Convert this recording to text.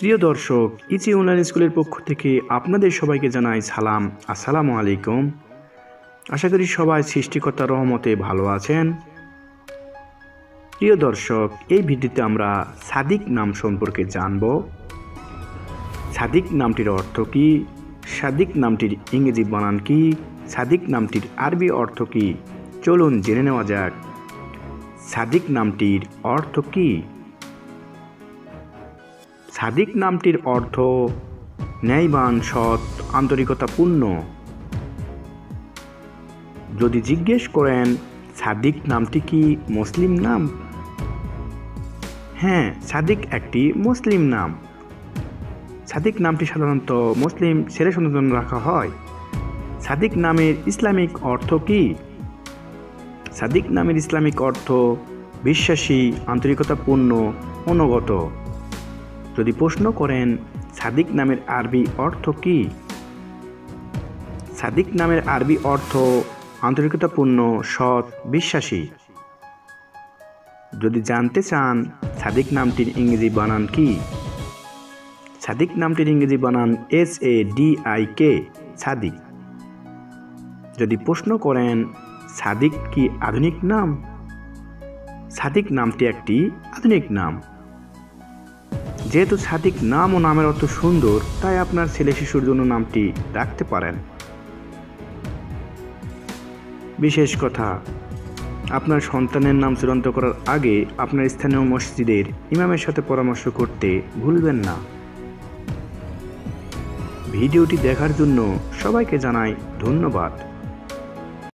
প্রিয় দর্শক, easy online স্কুলের পক্ষ থেকে আপনাদের সবাইকে জানাই সালাম। আসসালামু আলাইকুম। আশা করি সবাই সৃষ্টিকর্তার রহমতে ভালো আছেন। প্রিয় দর্শক, এই ভিডিওতে আমরা সাদিক নাম সম্পর্কে জানব। সাদিক নামটির অর্থ কী, সাদিক নামটির ইংরেজি বানান কী, সাদিক নামটির আরবি অর্থ কী, চলুন জেনে নেওয়া যাক। সাদিক নামটির অর্থ কী? সাদিক নামটির অর্থ ন্যায়বান, সৎ, আন্তরিকতাপূর্ণ। যদি জিজ্ঞেস করেন সাদিক নামটি কি মুসলিম নাম? হ্যাঁ, সাদিক একটি মুসলিম নাম। সাদিক নামটি সাধারণত মুসলিম ছেলে সন্তানের জন্য রাখা হয়। সাদিক নামের ইসলামিক অর্থ কি? সাদিক নামের ইসলামিক অর্থ বিশ্বাসী, আন্তরিকতাপূর্ণ, অনুগত। যদি প্রশ্ন করেন সাদিক নামের আরবি অর্থ কি? সাদিক নামের আরবি অর্থ আন্তরিকতাপূর্ণ, সৎ, বিশ্বাসী। যদি জানতে চান সাদিক নামটির ইংরেজি বানান কি? সাদিক নামটির ইংরেজি বানান SADIK, সাদিক। যদি প্রশ্ন করেন সাদিক কি আধুনিক নাম? সাদিক নামটি একটি আধুনিক নাম। যেহেতু সাদিক নাম ও নামের অর্থ সুন্দর, তাই আপনার ছেলে শিশুর জন্য নামটি রাখতে পারেন। বিশেষ কথা, আপনার সন্তানের নাম চূড়ান্ত করার আগে আপনার স্থানীয় মসজিদের ইমামের সাথে পরামর্শ করতে ভুলবেন না। ভিডিওটি দেখার জন্য সবাইকে জানাই ধন্যবাদ।